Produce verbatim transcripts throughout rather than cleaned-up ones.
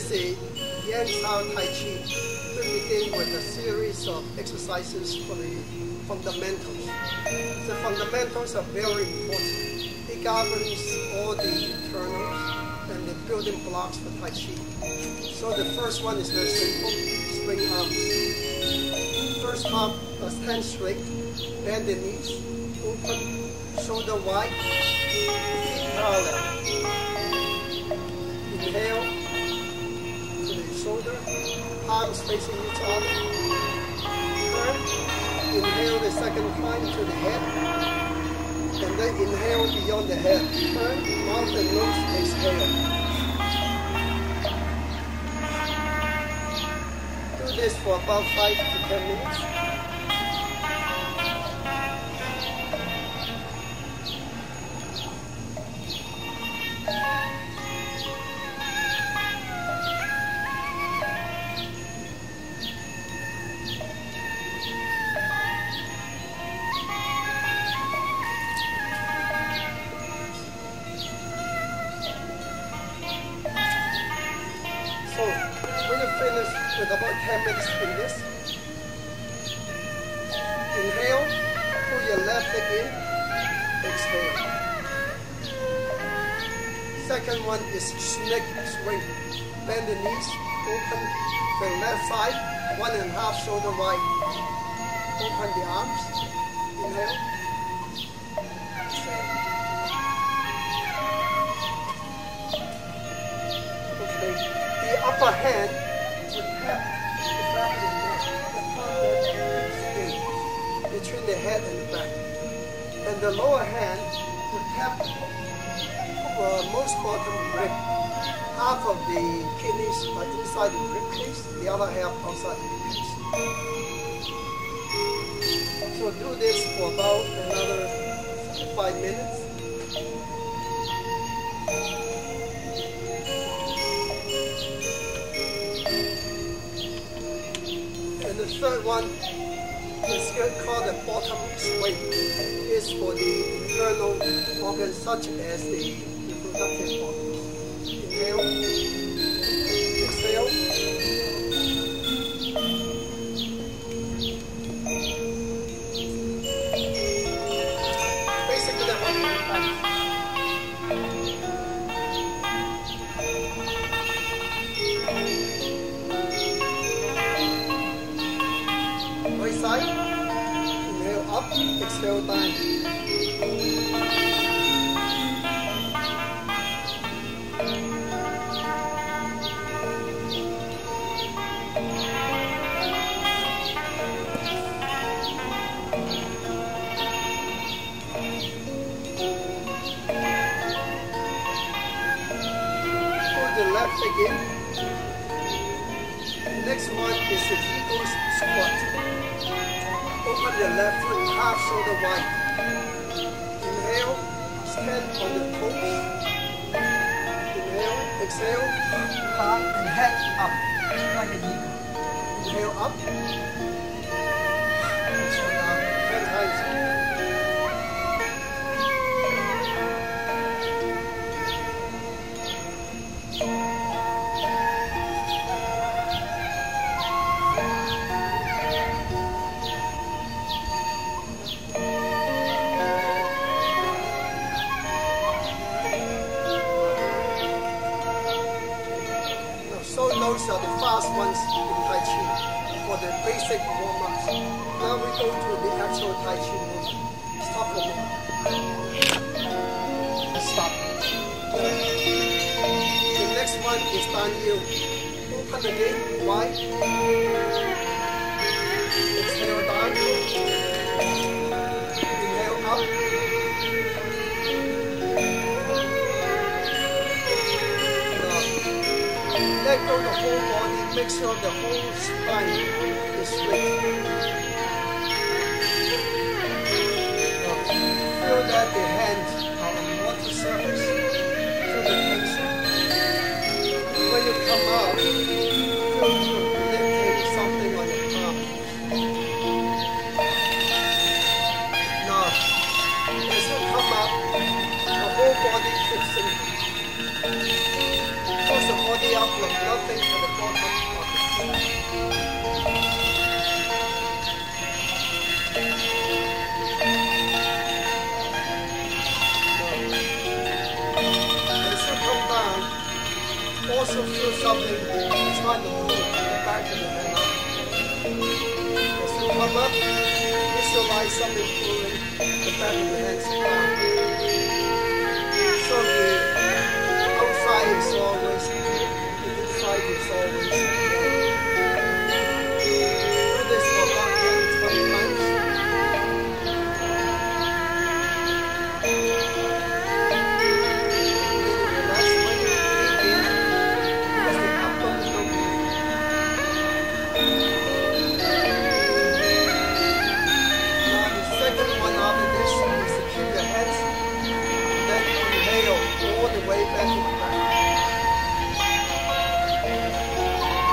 is a Yan style Tai Chi. We begin with a series of exercises for the fundamentals. The fundamentals are very important. It governs all the internals and the building blocks for Tai Chi. So the first one is very simple, swing arms. First arm, uh, stand straight, bend the knees, open, shoulder wide, feet parallel. Inhale to the shoulder, palms facing each other. Turn, inhale the second time to the head, and then inhale beyond the head. Turn, mouth and nose, exhale. Do this for about five to ten minutes. So, when you finish with about ten minutes in this, inhale, pull your left leg in, exhale. Second one is snake swing. Bend the knees, open the left side, one and a half shoulder wide. Open the arms, inhale, exhale. Okay. The upper hand would tap the back of the neck, the palm that space between the head and the back. And the lower hand would tap uh, most bottom rib. Half of the kidneys are inside the rib cage, the other half outside the rib cage. So do this for about another five minutes. And the third one is called the bottom swing. It's for the internal organs such as the reproductive organs. Inhale, exhale. Basically, what you have. Right side, inhale up, exhale down. Pull the left leg in. Next one is the eagle's squat. Open the left foot half shoulder wide. Inhale, stand on the toes. Inhale, exhale, heart and head up, like an eagle. Inhale up. Exhale down, ten times. So those are the fast ones in Tai Chi for the basic warm-ups. Now we go to the actual Tai Chi movement. Stop for a minute. Stop. The next one is Dan Yiu. Open again, wide. Exhale down. Inhale up. Let go the whole body, make sure the whole spine is straight. Now, feel that the hands are on water surface. Feel the tension. When you come out, feel you lifting something on your palm. Now, as you come up, the whole body keeps sinking. Push the body up like nothing apply some fluid, the back of the hands down. So the outside is always here, the inside is always here. Do this for about ten to twenty times. Relax when you breathe in, because the abdominal breathing. Now the second one after this is to keep your hands, then inhale all the way back to the back.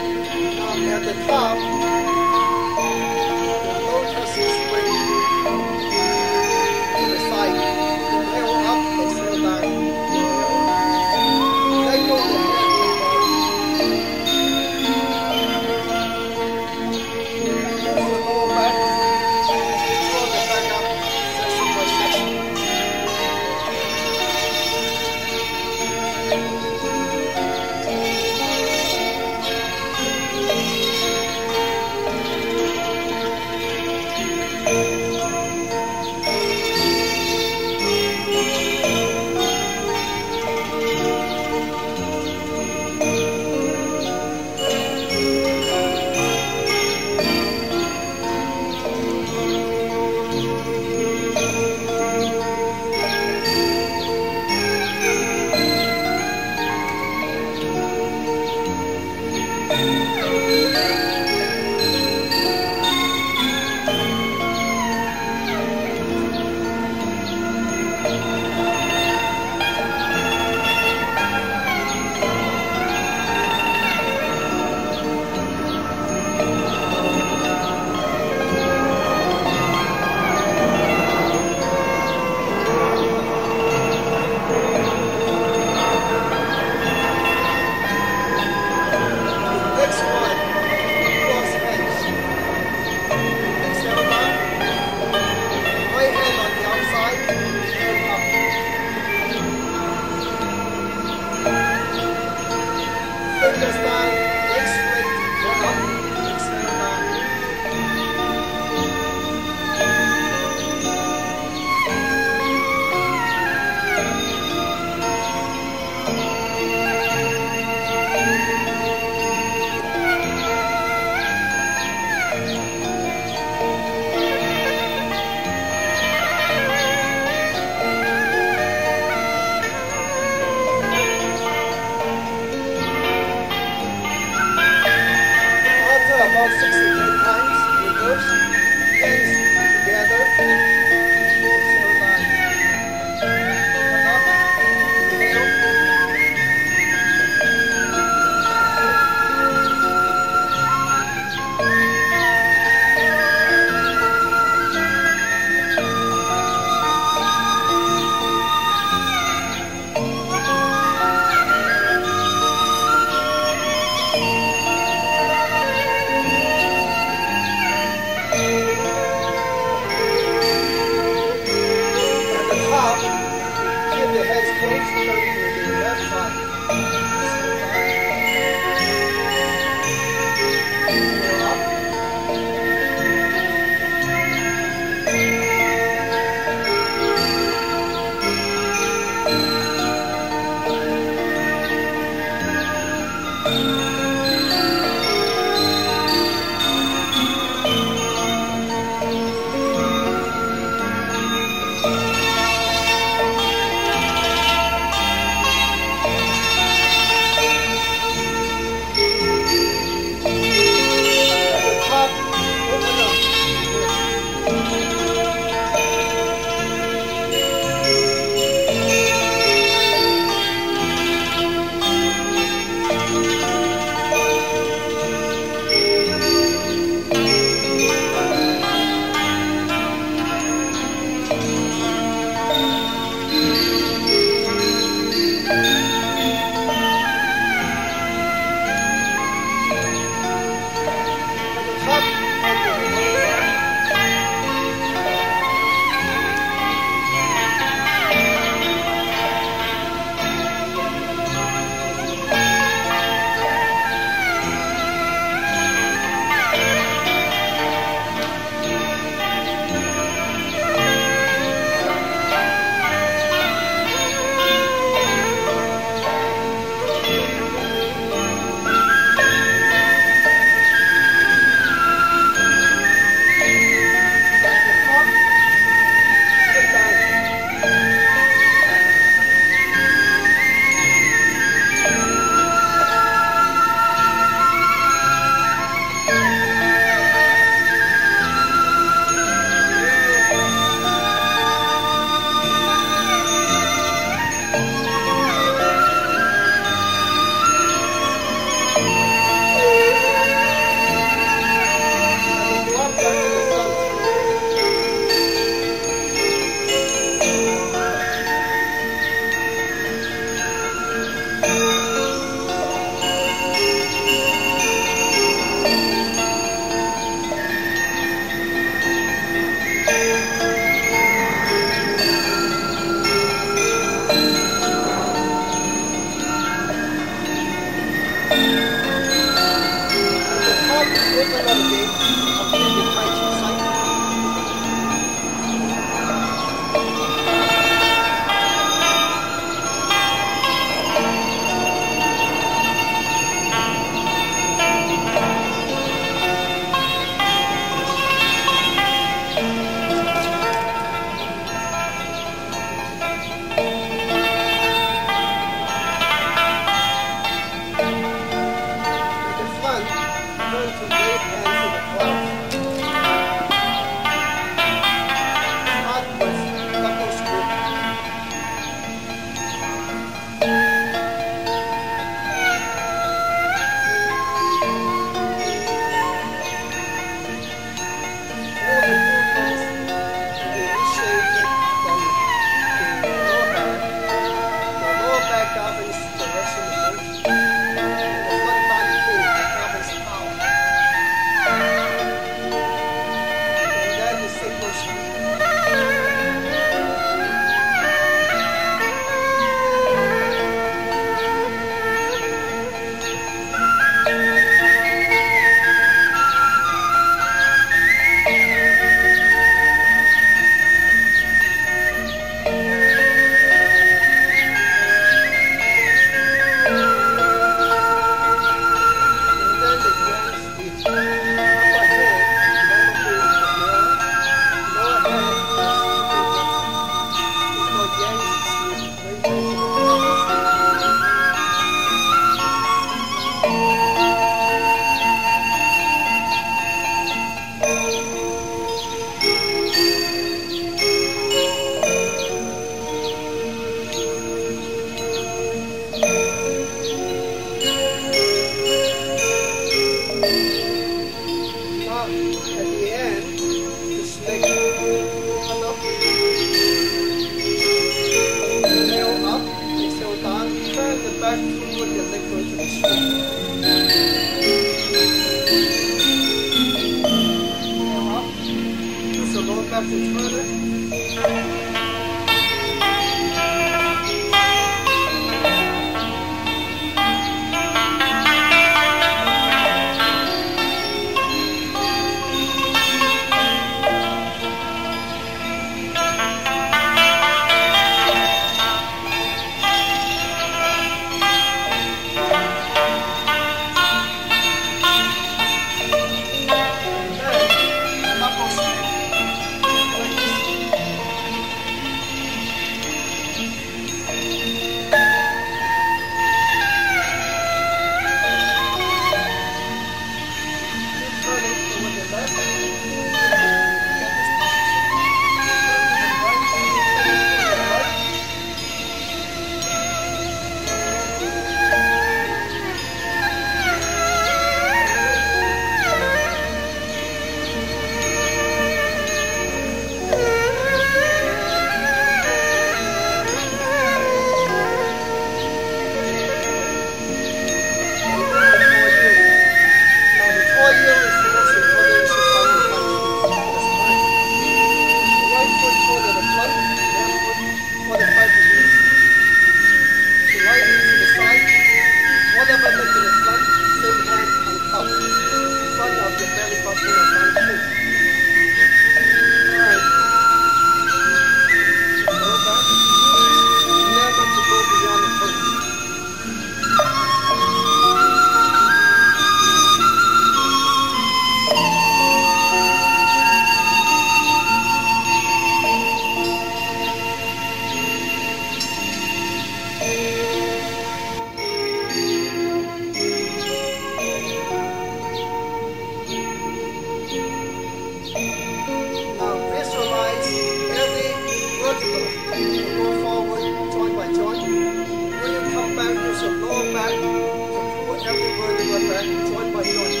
joint.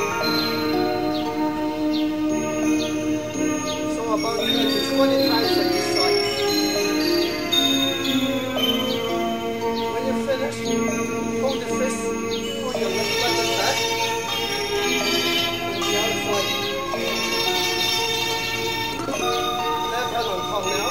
So about twenty times at this side. When you finish, hold the fist on your left leg back. And the other side. Left hand on top now.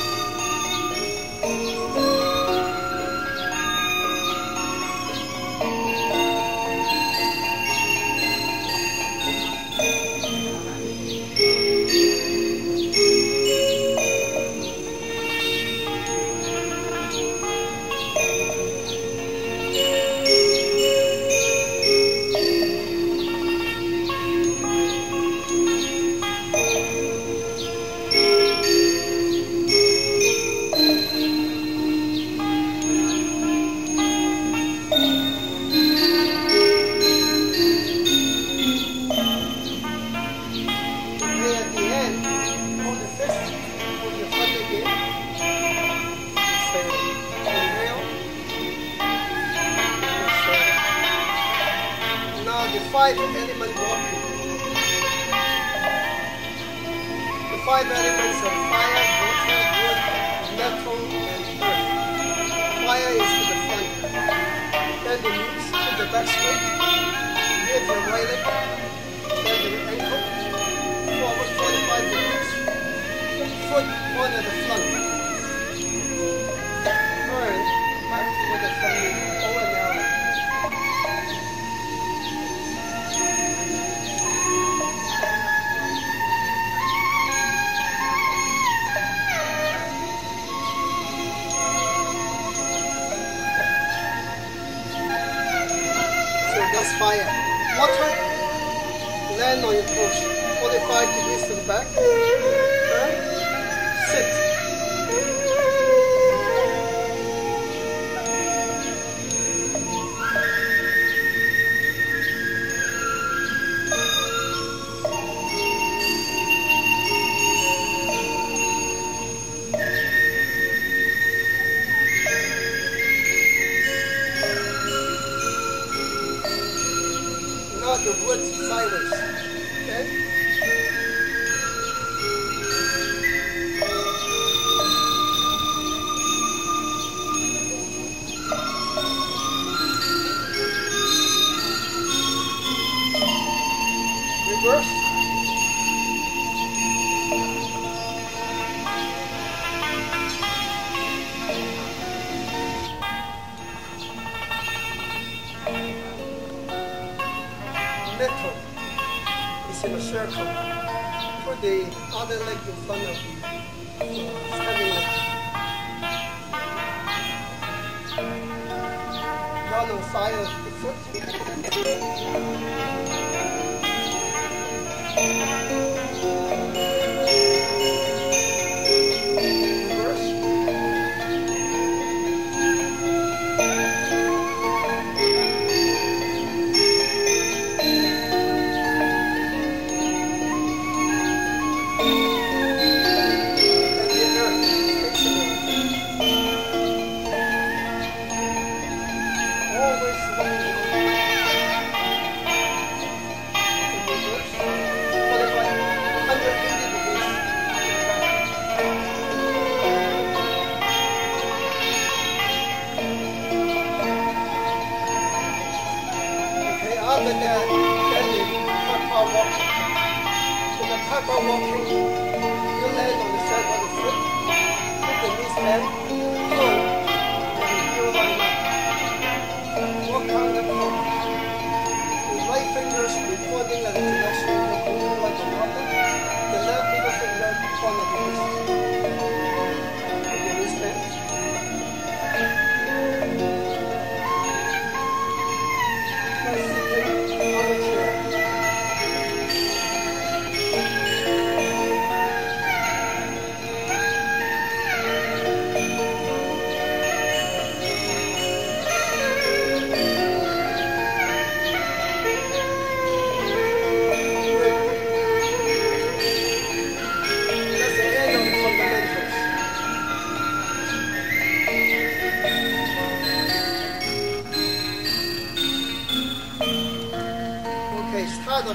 Five element walking. The five elements are fire, water, wood, metal, and earth. Fire is to the front. Then the knees to the back straight. Give your right leg. Then the ankle. Forward forty-five degrees. Foot one at the front. Turn back toward the front knee. Over and out. That's fire. Water, land on your toes. forty-five degrees to the back. Turn, sit. The wood sideways. Okay? Reverse. Metal is in a circle. Put the other leg in front of the standing leg. Run on side of the foot. Reverse. After that, then the parkour walking. So the parkour walking, you land on the side of the foot, put the knees bend, pull, and heel line up. Walk on the floor. The right fingers recording at the direction of the moon like a rocket. The left middle finger in front of the wrist. Put the knees bend.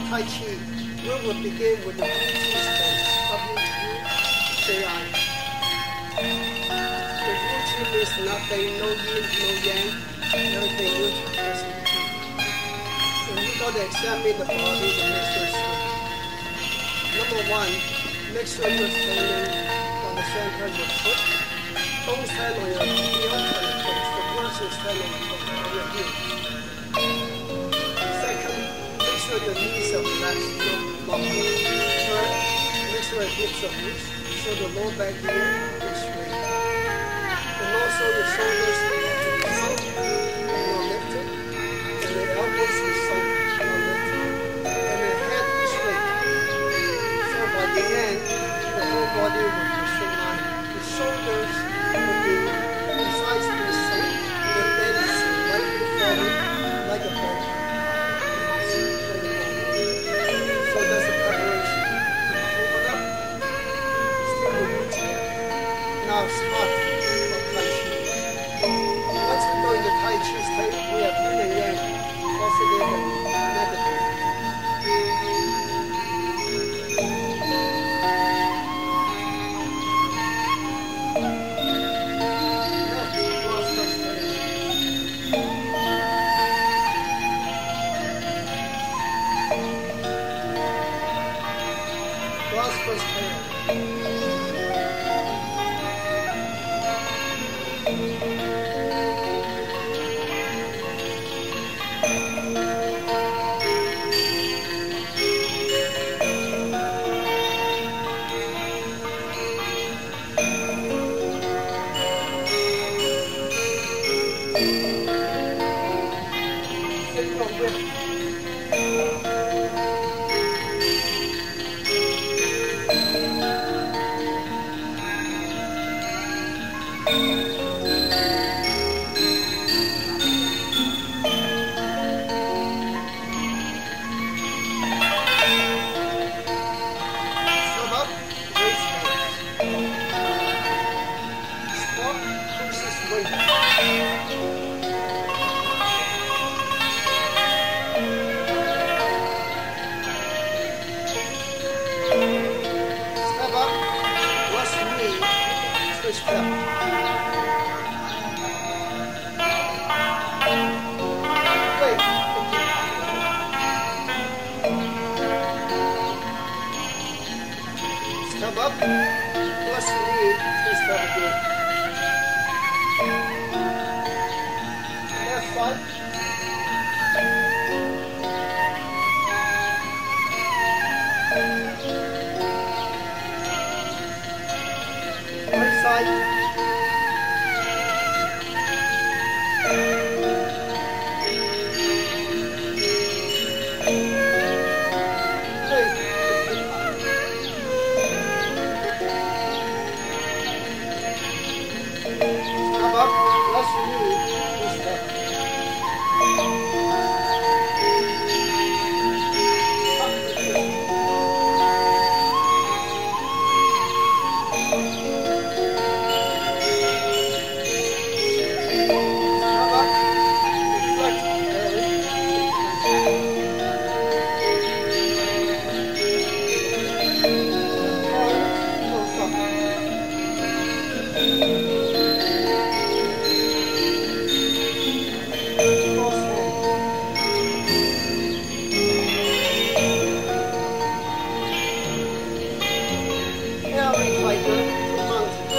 Tai Chi, we will begin with the Wu Chi stance. W U J I. The Wu Chi means nothing, no yin, no yang, everything neutral, just Wu Chi. When you go to examine the body, the make sure it's straight. Number one, make sure you're standing on the center of your foot. Don't stand on your heel and the toes. The worst is stand on, on your heel. Second, make sure your knees are relaxed, no locked. Third, make sure your hips are loose, so the lower back here is straight. And also your shoulders are to be sunk, not lifted, and the elbows are sunk, not lifted, and the head is straight. So by the end, the whole body will be straight line. The shoulders will be precisely sunk, and then it's slightly forward like a bow. So that's the preparation. Open up, still with Wu Chi. Now start from Tai Chi. Once we go into Tai Chi state, we have yin and yang, positive and negative. Prosperous tail. Signal whip. Step up, raise hands. Squat, pushes weight. Step up, rest knee, switch step. Wait. Step up, plus knee, twist step again. Left side. Right side. Wait. Step up, plus knee, twist step. Up the twist. Step up, reflect, belly. Forward, close up. Cross hand. Carry tiger to mountain.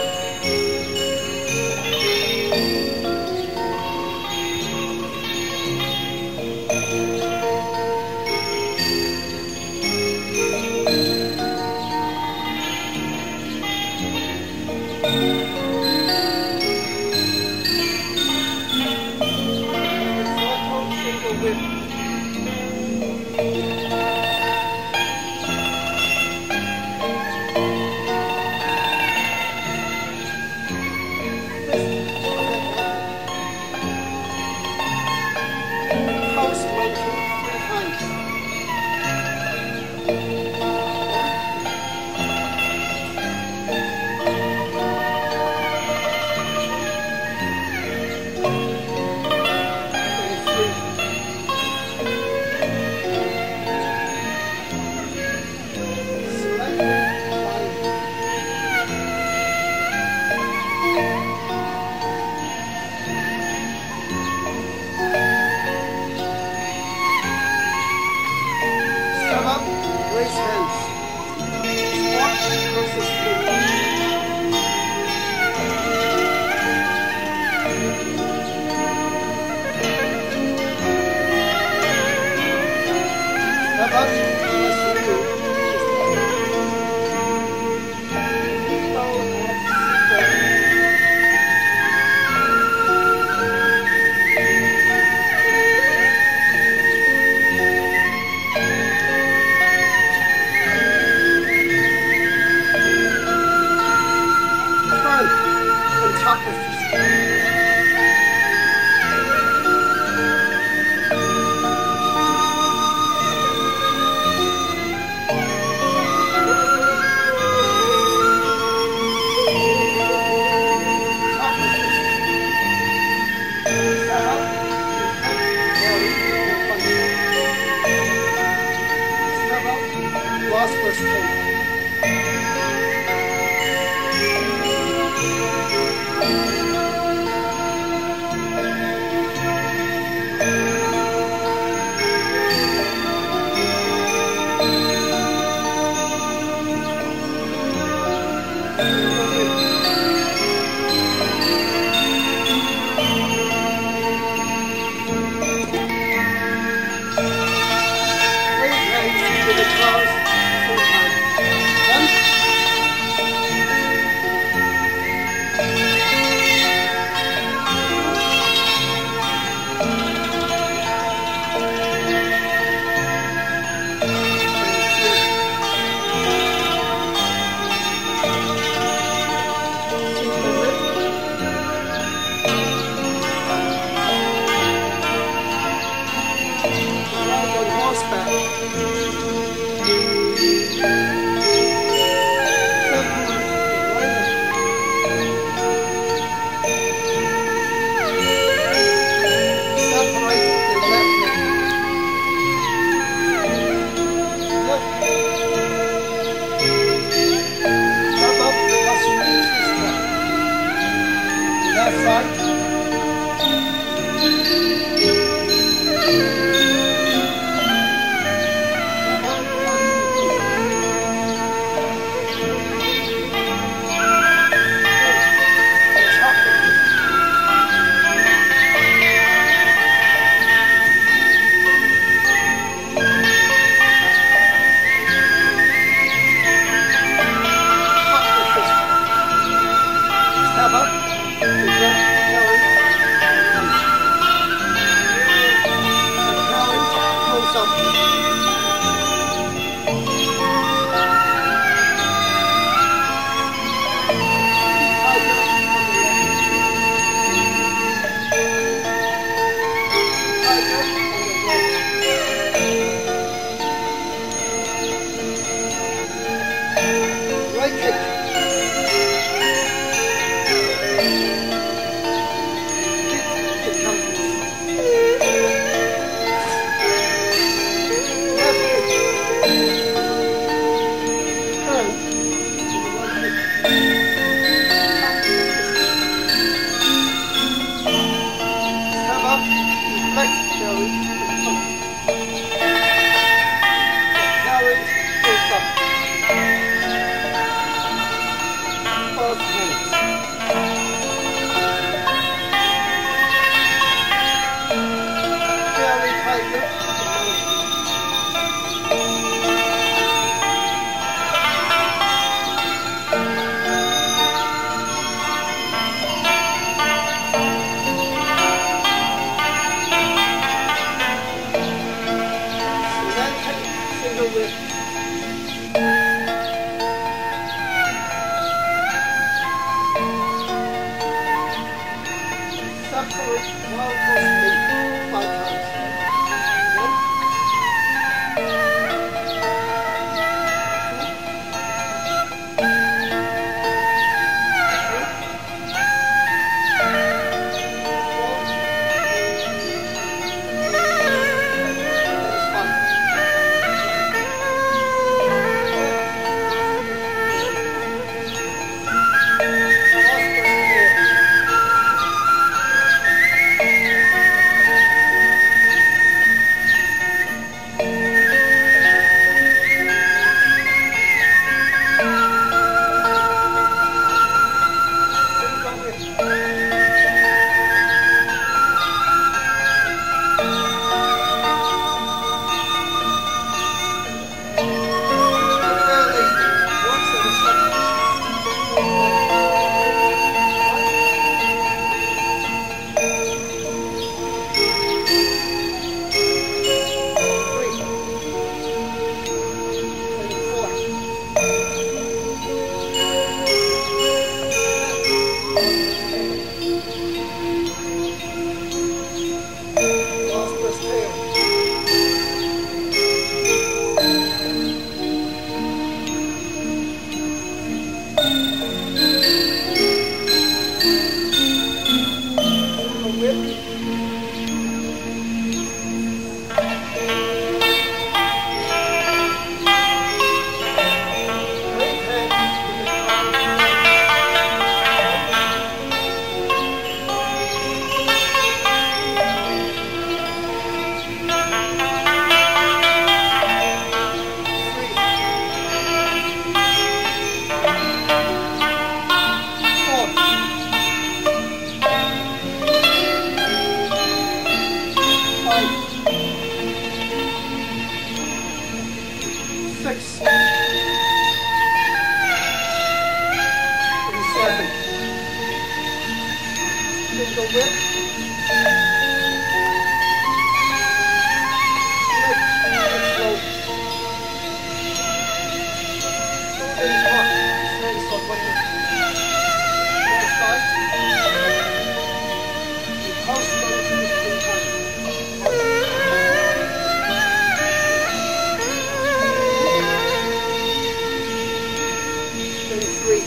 Horizontal single whip. Fist overhead monkey. House monkey three times. Three. Step up. Single whip. Slow. In front. Very slow. One minute. Left side. You pulse slowly in time. Then three.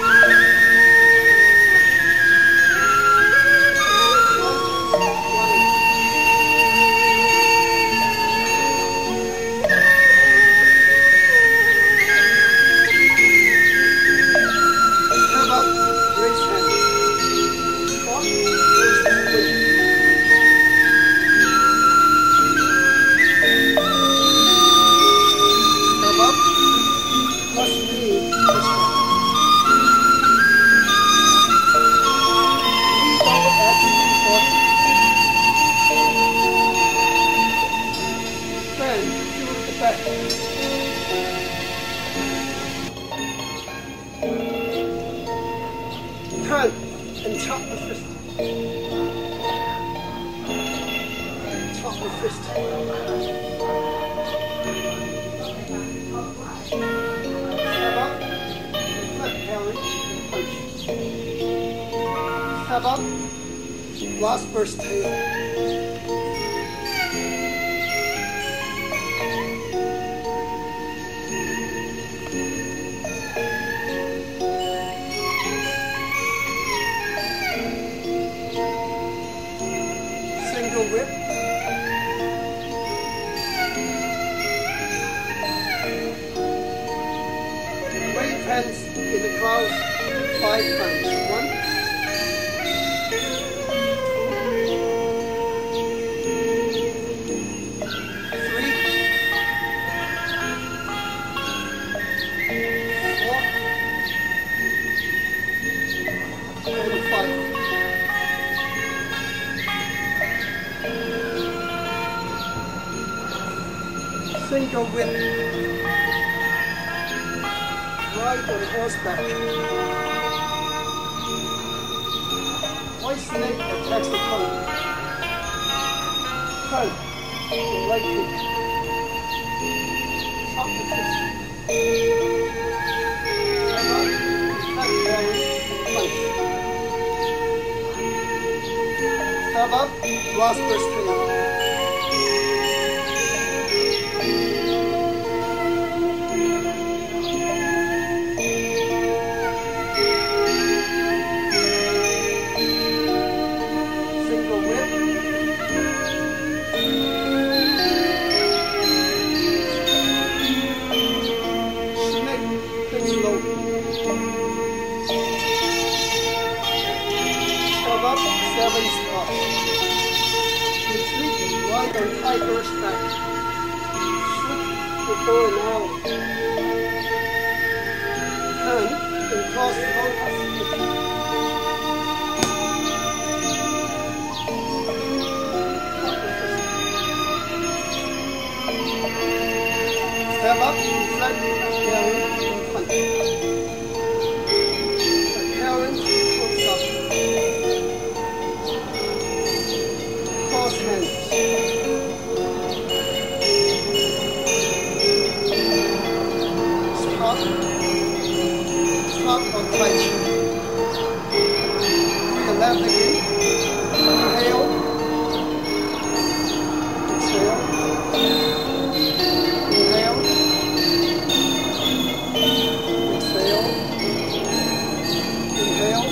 Turn and chop the fist. Chop the fist. Step up and flip parry and punch. Step up, last burst tail. Single whip. Wave hands in the clouds five times. One, three, four, and five. Single whip. Ride on horseback. White snake attacks the tongue. Turn. The right hook. Chop the fist. Step up. Attack parry and punch. Step up. Last burst tail. Up, seven stop. Retreat and ride on tiger's back. Shoot the bow and arrow. Turn and cross the long passage. Step up, flat, parry, and punch. The parent comes up. Cross hands. Stop. Stop or touch. To the left again. Inhale. Exhale. Inhale. Exhale. Inhale.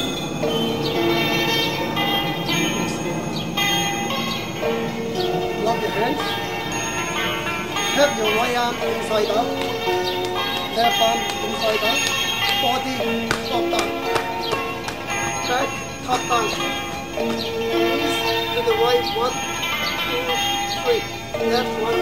Lock your hands. Tap your right arm inside out. Left arm inside out. Body top down. Back top down. Knees to the right. One, two, three. Left one,